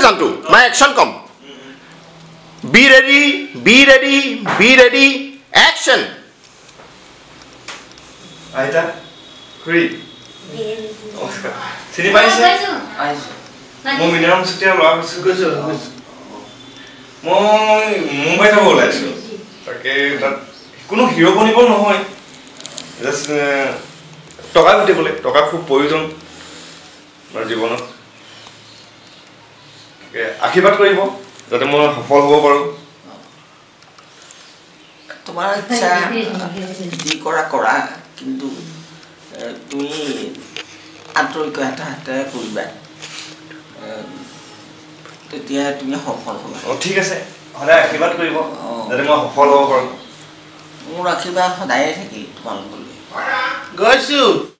জানতো মই একশন কম বি ৰেডি একশন আইতা খুৰী চিনি পাইছে মই মিনাৰাম চুতীয়া ল'ৰা কৈছো মই মুম্বাই যাব ওলাইছো তাকে তাত কোনো হিৰো বনিব নহয় জাষ্ট টকা ঘটিবলৈ টকা খুব প্ৰয়োজন মোৰ জীৱনত আশীৰ্বাদ কৰিব যাতে মই সফল হ'ব পাৰোঁ তোমাৰ ইচ্ছা যি কৰা কিন্তু তুমি আন্তৰিকতা কৰিবা তেতিয়া তুমি সফল হ'বা ঠিক আছে সদায় আশীৰ্বাদ কৰিব যাতে মই সফল হ'ব পাৰোঁ মোৰ আশীৰ্বাদ সদায়ে থাকি তোমালোকলৈ গৈছো